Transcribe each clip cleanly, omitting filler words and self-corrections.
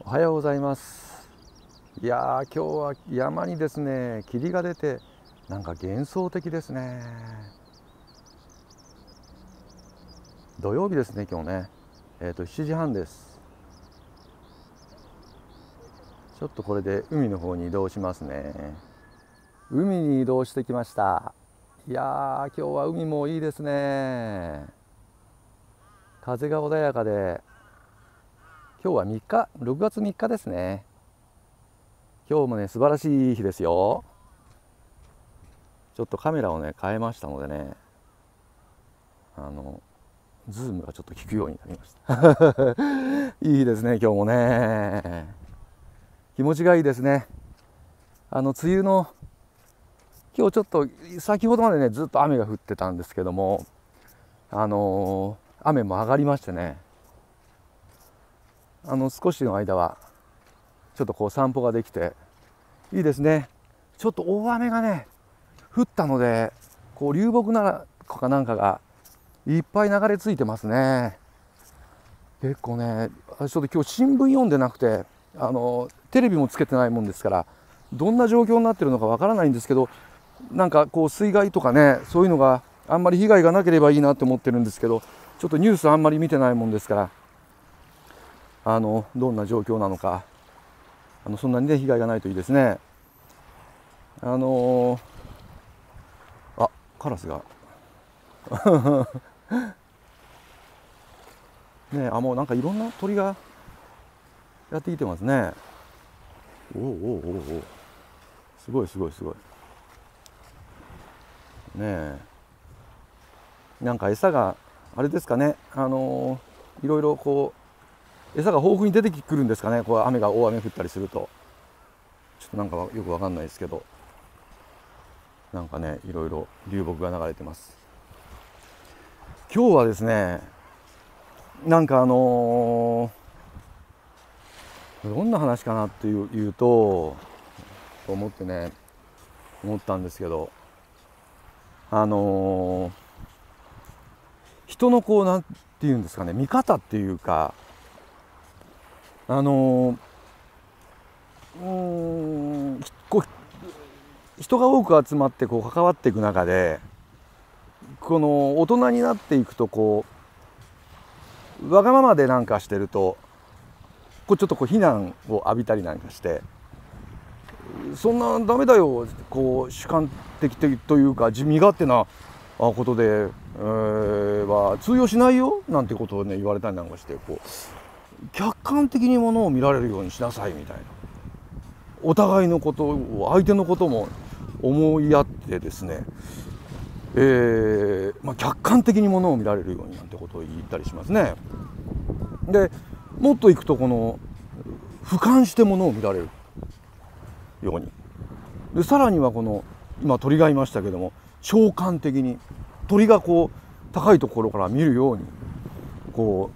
おはようございます。いやー、今日は山にですね、霧が出て、なんか幻想的ですね。土曜日ですね、今日ね。7時半です。ちょっとこれで海の方に移動しますね。海に移動してきました。いやー、今日は海もいいですね。風が穏やかで、今日は6月3日ですね。今日もね、素晴らしい日ですよ。ちょっとカメラをね、変えましたのでね、ズームがちょっと効くようになりましたいい日ですね、今日もね。気持ちがいいですね。梅雨の今日ちょっと先ほどまでねずっと雨が降ってたんですけども、雨も上がりましてね、少しの間はちょっとこう散歩ができていいですね。ちょっと大雨がね降ったので、こう流木なんかがいっぱい流れ着いてますね。結構ね、私ちょっと今日新聞読んでなくて、テレビもつけてないもんですからどんな状況になってるのかわからないんですけど、なんかこう水害とかね、そういうのがあんまり被害がなければいいなって思ってるんですけど、ちょっとニュースあんまり見てないもんですから、どんな状況なのか、そんなにね被害がないといいですね。カラスがね、もうなんかいろんな鳥がやってきてますね。おすごいすごいすごいねえ。なんか餌があれですかね、いろいろこう餌が豊富に出てくるんですかね。こう大雨降ったりすると、ちょっとなんかよくわかんないですけど、なんかねいろいろ流木が流れてます。今日はですね、なんかどんな話かなっていうと思ってね思ったんですけど、人のこうなんていうんですかね、見方っていうか、こう人が多く集まってこう関わっていく中で、この大人になっていくとこうわがままでなんかしてるとこうちょっとこう非難を浴びたりなんかして、そんなダメだよ、こう主観的というか身勝手なことで、は通用しないよなんてことをね言われたりなんかして、こう客観的にものを見られるようにしなさいみたいな、お互いのことを相手のことも思いやってですね、客観的にものを見られるようになんてことを言ったりしますね。でもっといくと、この俯瞰してものを見られるように、でさらにはこの今鳥がいましたけども、長観的に鳥がこう高いところから見るようにこ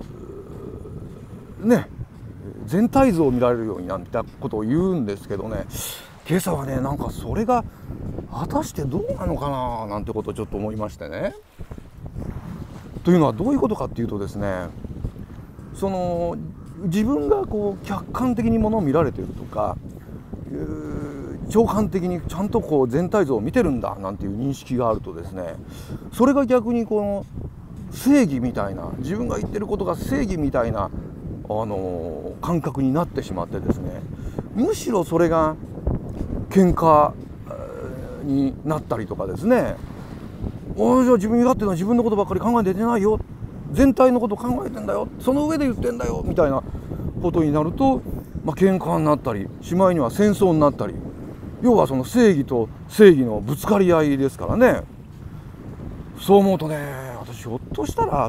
うね全体像を見られるようになんてことを言うんですけどね、今朝はねなんかそれが果たしてどうなのかななんてことをちょっと思いましてね。というのはどういうことかっていうとですね、その自分がこう客観的にものを見られているとか、長観的にちゃんとこう全体像を見てるんだなんていう認識があるとですね、それが逆にこの正義みたいな、自分が言ってることが正義みたいな感覚になってしまってですね、むしろそれが喧嘩になったりとかですね、じゃあ自分に勝手な自分のことばっかり考えてないよ、全体のことを考えてんだよ、その上で言ってんだよみたいなことになると、喧嘩になったり、しまいには戦争になったり、要はその正義と正義のぶつかり合いですからね。そう思うとね、私ひょっとしたら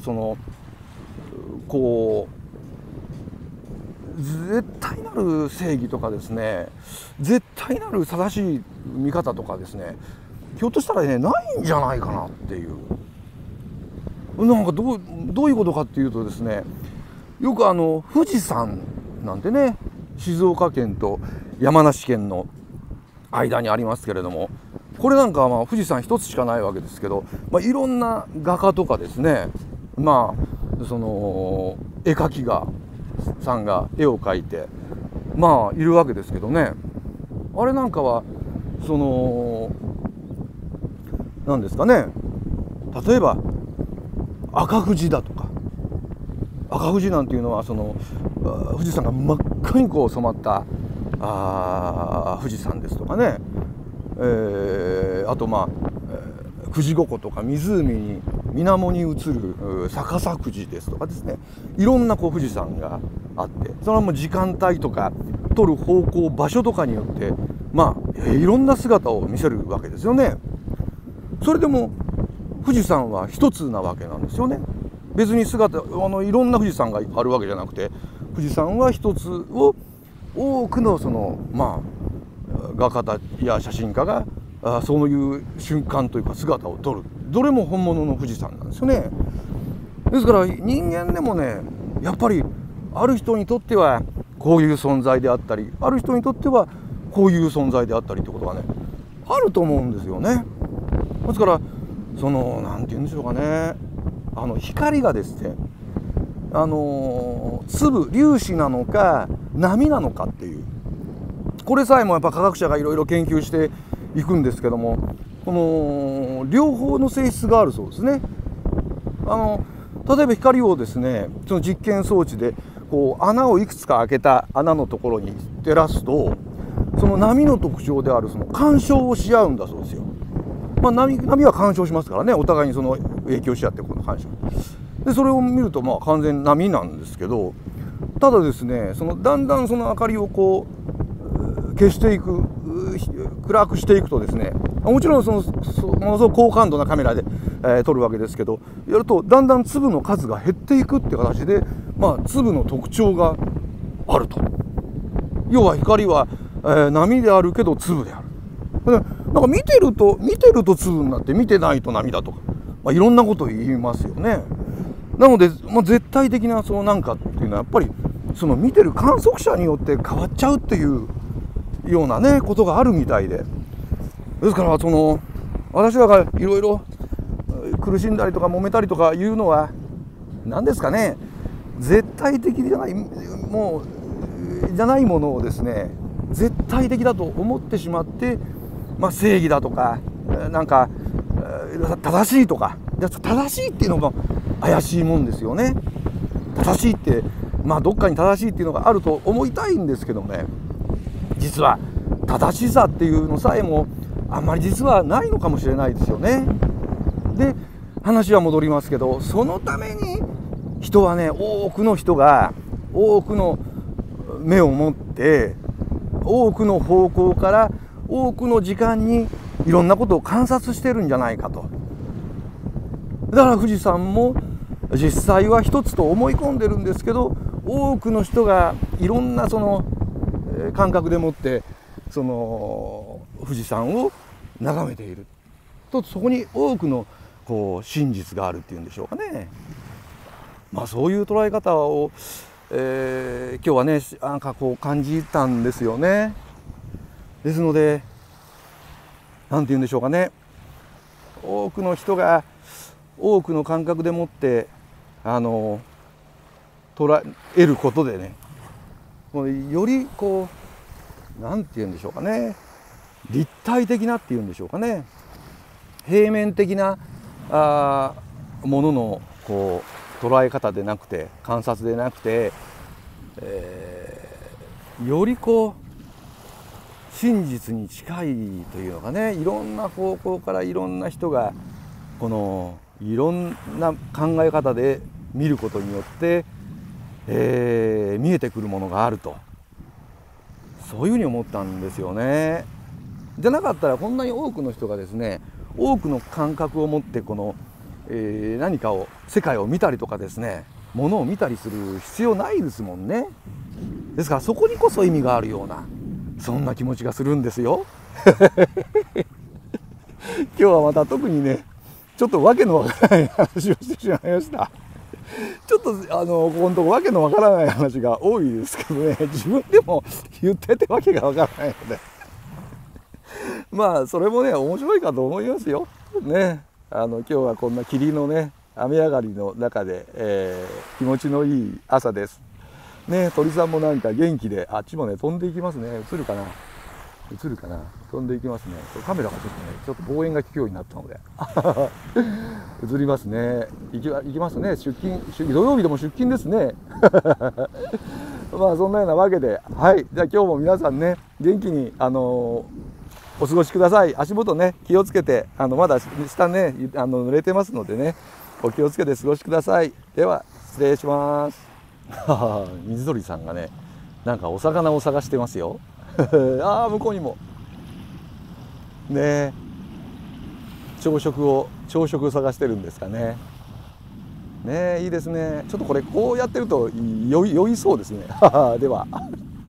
こう絶対なる正義とかですね、絶対なる正しい見方とかですね、ひょっとしたらねないんじゃないかなっていう、なんかどういうことかっていうとですね、よく富士山なんてね、静岡県と山梨県の間にありますけれども、これなんかは富士山一つしかないわけですけど、いろんな画家とかですね、その絵描きがさんが絵を描いてまあいるわけですけどね、あれなんかはその何ですかね、例えば赤富士だとか、赤富士なんていうのはその富士山が真っ赤にこう染まった富士山ですとかね、あとまあ富士五湖とか湖に水面に映る逆さ富士ですとかですね、いろんなこう富士山があって、それはもう時間帯とか撮る方向場所とかによってまあいろんな姿を見せるわけですよね。それでも富士山は一つなわけなんですよね。別に姿いろんな富士山があるわけじゃなくて、富士山は一つを多くのそのまあ画家や写真家がそういう瞬間というか姿を撮る、どれも本物の富士山なんですよね。ですから人間でもね、やっぱりある人にとってはこういう存在であったり、ある人にとってはこういう存在であったりってことがねあると思うんですよね。ですからそのなんて言うんでしょうかね、光がですね粒粒子なのか波なのかっていう、これさえもやっぱ科学者がいろいろ研究していくんですけども、この両方の性質があるそうですね。例えば光をですね、その実験装置でこう穴をいくつか開けた穴のところに照らすと、その波の特徴であるその干渉をし合うんだそうですよ。まあ、波は干渉しますからね、お互いにその影響し合って、この干渉でそれを見るとまあ完全に波なんですけど、ただですね、そのだんだんその明かりをこう消していく、暗くしていくとですね、もちろんものすごく高感度なカメラで、撮るわけですけど、やるとだんだん粒の数が減っていくって形で、まあ、粒の特徴があると。要は光は、波であるけど粒である。なんか見てると粒になって、見てないと波だとか、まあ、いろんなことを言いますよね。なので、まあ、絶対的なそのなんかっていうのはやっぱりその見てる観測者によって変わっちゃうっていうようなねことがあるみたいで、ですからその私らがいろいろ苦しんだりとか揉めたりとかいうのは何ですかね、絶対的じゃないものをですね絶対的だと思ってしまって、まあ、正義だとかなんか正しいとか、正しいっていうのも怪しいもんですよね。正しいってまあどっかに正しいっていうのがあると思いたいんですけどね、実は正しさっていうのさえもあんまり実はないのかもしれないですよね。で話は戻りますけど、そのために人はね、多くの人が多くの目を持って多くの方向から多くの時間にいろんなことを観察してるんじゃないかと。だから富士山も実際は一つと思い込んでるんですけど、多くの人がいろんなその感覚でもってその富士山を眺めていると、そこに多くのこう真実があるっていうんでしょうかね。まあそういう捉え方を、今日はねなんかこう感じたんですよね。ですのでなんて言うんでしょうかね、多くの人が多くの感覚でもって捉えることでね、よりこうなんて言うんでしょうかね、立体的なっていうんでしょうかね、平面的なもののこう捉え方でなくて、観察でなくて、よりこう真実に近いというのがね、いろんな方向からいろんな人がこのいろんな考え方で見ることによって、見えてくるものがあると、そういうふうに思ったんですよね。じゃなかったらこんなに多くの人がですね、多くの感覚を持ってこの、何かを世界を見たりとかですね、ものを見たりする必要ないですもんね。ですからそこにこそ意味があるような、そんな気持ちがするんですよ。今日はまた特にねちょっとわけのわからない話をしてしまいました。ちょっとここのとこわけのわからない話が多いですけどね、自分でも言っててわけがわからないのでまあそれもね面白いかと思いますよね。今日はこんな霧のね雨上がりの中で、気持ちのいい朝です。 ね、鳥さんもなんか元気で、あっちもね飛んでいきますね。映るかな、映るかな、飛んでいきますね。カメラがちょっと望遠が効くようになったので映りますね。行きますね。出勤、土曜日でも出勤ですねまあそんなようなわけで、はい、じゃあ今日も皆さんね元気にお過ごしください。足元ね気をつけて、まだ下ね濡れてますのでね、お気をつけて過ごしください。では失礼します水鳥さんがねなんかお魚を探してますよああ向こうにもね朝食を探してるんですかね。ねいいですね。ちょっとこれこうやってると酔いそうですねでは。